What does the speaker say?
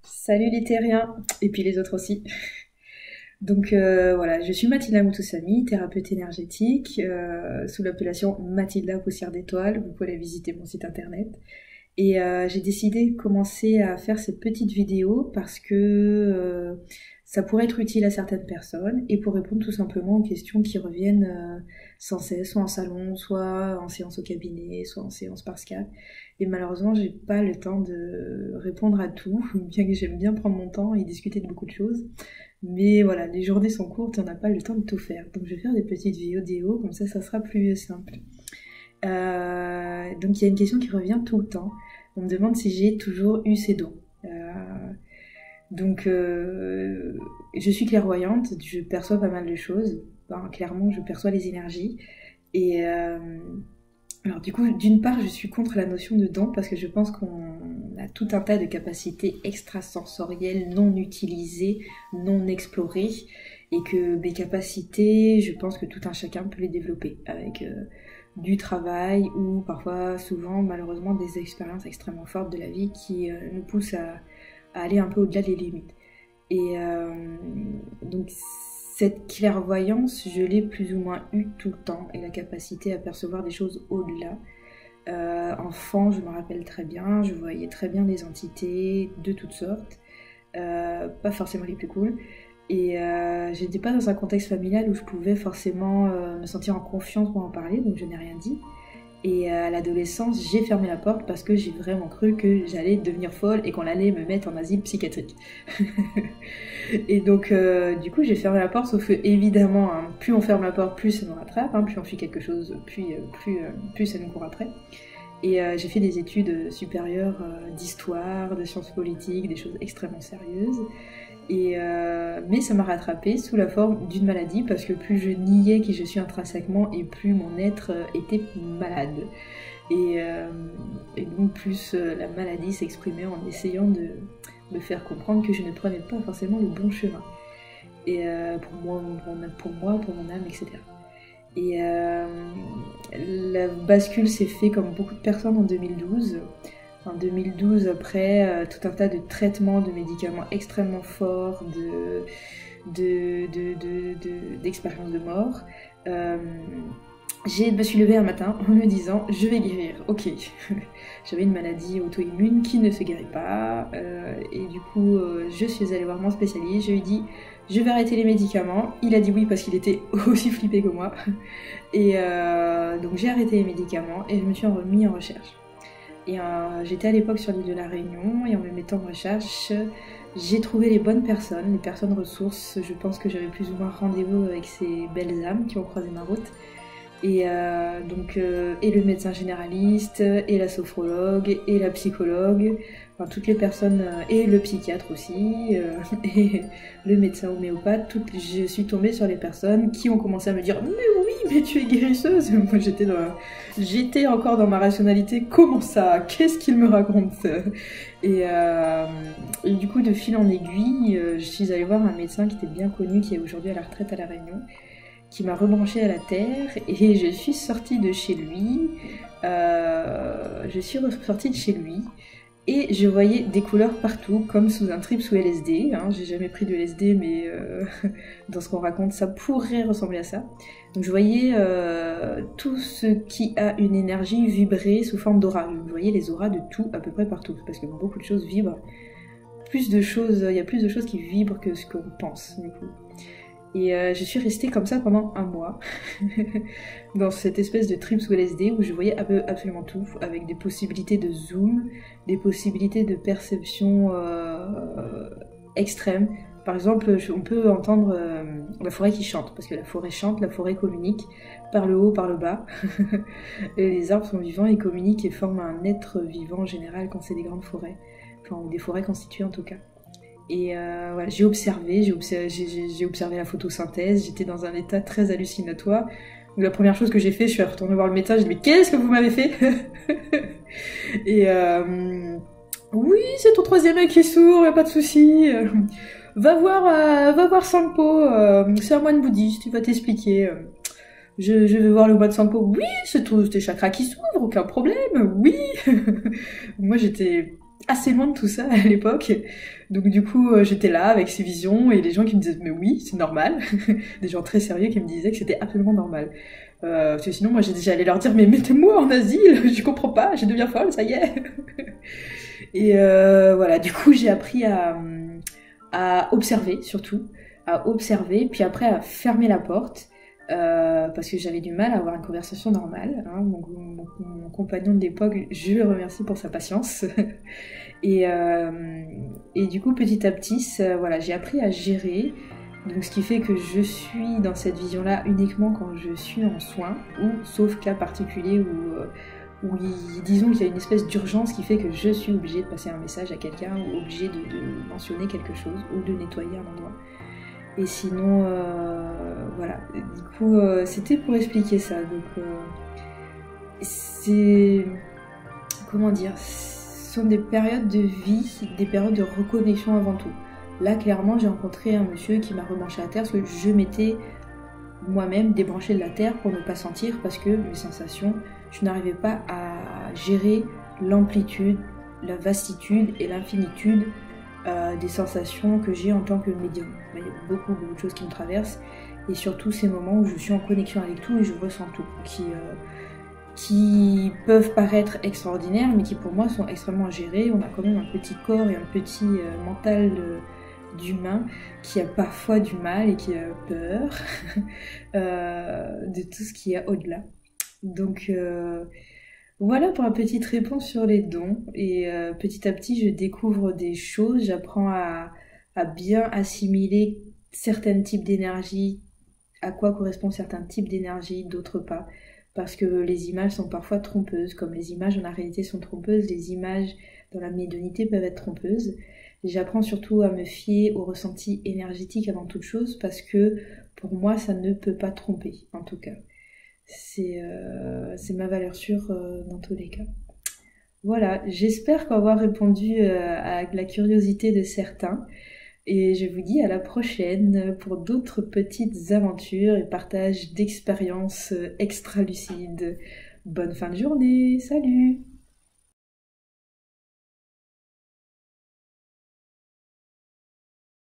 Salut les terriens, et puis les autres aussi. Donc voilà, je suis Mathilda Moutoussamy, thérapeute énergétique, sous l'appellation Mathilda Poussière d'étoiles. Vous pouvez aller visiter mon site internet. Et j'ai décidé de commencer à faire cette petite vidéo parce que ça pourrait être utile à certaines personnes et pour répondre tout simplement aux questions qui reviennent sans cesse, soit en salon, soit en séance au cabinet, soit en séance par Skype. Et malheureusement, j'ai pas le temps de répondre à tout, bien que j'aime bien prendre mon temps et discuter de beaucoup de choses. Mais voilà, les journées sont courtes et on n'a pas le temps de tout faire. Donc je vais faire des petites vidéos, comme ça sera plus simple. Donc il y a une question qui revient tout le temps. On me demande si j'ai toujours eu ces dons. Je suis clairvoyante, je perçois pas mal de choses. Ben, clairement, je perçois les énergies. Et alors du coup, d'une part, je suis contre la notion de don parce que je pense qu'on a tout un tas de capacités extrasensorielles non utilisées, non explorées. Et que mes capacités, je pense que tout un chacun peut les développer avec du travail ou parfois, souvent, malheureusement, des expériences extrêmement fortes de la vie qui nous poussent à aller un peu au-delà des limites. Et donc, cette clairvoyance, je l'ai plus ou moins eue tout le temps et la capacité à percevoir des choses au-delà. Enfant, je me rappelle très bien, je voyais très bien des entités de toutes sortes, pas forcément les plus cool. Et j'étais pas dans un contexte familial où je pouvais forcément me sentir en confiance pour en parler, donc je n'ai rien dit. Et à l'adolescence, j'ai fermé la porte parce que j'ai vraiment cru que j'allais devenir folle et qu'on allait me mettre en asile psychiatrique. Et donc, du coup, j'ai fermé la porte, sauf que évidemment, hein, plus on ferme la porte, plus ça nous rattrape, hein, plus on fait quelque chose, plus ça nous court après. Et j'ai fait des études supérieures d'histoire, de sciences politiques, des choses extrêmement sérieuses. Mais ça m'a rattrapée sous la forme d'une maladie parce que plus je niais qui je suis intrinsèquement et plus mon être était malade. Et donc plus la maladie s'exprimait en essayant de me faire comprendre que je ne prenais pas forcément le bon chemin. Et pour mon âme, etc. Et la bascule s'est faite comme beaucoup de personnes en 2012. En 2012, après tout un tas de traitements, de médicaments extrêmement forts, d'expériences de mort, je me suis levée un matin en me disant « je vais guérir, ok ». J'avais une maladie auto-immune qui ne se guérit pas, et du coup je suis allée voir mon spécialiste, je lui ai dit « je vais arrêter les médicaments ». Il a dit oui parce qu'il était aussi flippé que moi. Et donc j'ai arrêté les médicaments et je me suis remis en recherche. Et j'étais à l'époque sur l'île de la Réunion et en me mettant en recherche, j'ai trouvé les bonnes personnes, les personnes ressources. Je pense que j'avais plus ou moins rendez-vous avec ces belles âmes qui ont croisé ma route. Et et le médecin généraliste, et la sophrologue, et la psychologue, enfin toutes les personnes, et le psychiatre aussi, et le médecin homéopathe. Je suis tombée sur les personnes qui ont commencé à me dire « mais oui, mais tu es guérisseuse !» Moi j'étais encore dans ma rationalité « comment ça? Qu'est-ce qu'il me raconte ?» et du coup, de fil en aiguille, je suis allée voir un médecin qui était bien connu, qui est aujourd'hui à la retraite à La Réunion, qui m'a rebranchée à la terre et je suis sortie de chez lui. Et je voyais des couleurs partout, comme sous un trip sous LSD. Hein. J'ai jamais pris de LSD, mais dans ce qu'on raconte, ça pourrait ressembler à ça. Donc je voyais tout ce qui a une énergie vibrer sous forme d'aura. Je voyais les auras de tout, à peu près partout, parce que beaucoup de choses vibrent. Il y a plus de choses qui vibrent que ce qu'on pense, du coup. Et je suis restée comme ça pendant un mois, dans cette espèce de trip sous LSD où je voyais absolument tout, avec des possibilités de zoom, des possibilités de perception extrêmes. Par exemple, on peut entendre la forêt qui chante, parce que la forêt chante, la forêt communique, par le haut, par le bas. Et les arbres sont vivants et communiquent et forment un être vivant en général quand c'est des grandes forêts, enfin ou des forêts constituées en tout cas. Et voilà, j'ai observé la photosynthèse, j'étais dans un état très hallucinatoire. Donc la première chose que j'ai fait, je suis retournée voir le médecin, j'ai dit « mais qu'est-ce que vous m'avez fait ?» Et oui, c'est ton troisième œil qui s'ouvre, y a pas de souci. Va voir Sampo, c'est un moine bouddhiste, il va t'expliquer. Je vais voir le moine Sampo, oui, c'est tous tes chakras qui s'ouvrent, aucun problème, oui. Moi j'étais assez loin de tout ça à l'époque. Donc du coup, j'étais là avec ces visions et les gens qui me disaient mais oui, c'est normal. Des gens très sérieux qui me disaient que c'était absolument normal. Parce que sinon, moi, j'allais leur dire mais mettez-moi en asile, je comprends pas, je deviens folle, ça y est. Et voilà, du coup, j'ai appris à observer surtout, à observer, puis après à fermer la porte. Parce que j'avais du mal à avoir une conversation normale. Hein. Mon compagnon de l'époque, je le remercie pour sa patience. Et du coup, petit à petit, voilà, j'ai appris à gérer. Donc, ce qui fait que je suis dans cette vision-là uniquement quand je suis en soins, ou sauf cas particulier où disons qu'il y a une espèce d'urgence qui fait que je suis obligée de passer un message à quelqu'un ou obligée de mentionner quelque chose ou de nettoyer un endroit. Et sinon, voilà. Du coup, c'était pour expliquer ça. Donc, c'est... Comment dire? Ce sont des périodes de vie, des périodes de reconnexion avant tout. Là, clairement, j'ai rencontré un monsieur qui m'a rebranché à terre parce que je m'étais moi-même débranchée de la terre pour ne pas sentir parce que mes sensations, je n'arrivais pas à gérer l'amplitude, la vastitude et l'infinitude des sensations que j'ai en tant que médium. Il y a beaucoup de choses qui me traversent et surtout ces moments où je suis en connexion avec tout et je ressens tout, qui peuvent paraître extraordinaires mais qui pour moi sont extrêmement gérés. On a quand même un petit corps et un petit mental d'humain qui a parfois du mal et qui a peur de tout ce qu'il y a au-delà. Donc voilà pour une petite réponse sur les dons. Et petit à petit, je découvre des choses, j'apprends à bien assimiler certains types d'énergie, à quoi correspondent certains types d'énergie, d'autres pas. Parce que les images sont parfois trompeuses, comme les images dans la réalité sont trompeuses, les images dans la médiumnité peuvent être trompeuses. J'apprends surtout à me fier au ressenti énergétique avant toute chose, parce que pour moi, ça ne peut pas tromper, en tout cas. C'est ma valeur sûre dans tous les cas. Voilà, j'espère qu'avoir répondu à la curiosité de certains. Et je vous dis à la prochaine pour d'autres petites aventures et partage d'expériences extra-lucides. Bonne fin de journée, salut!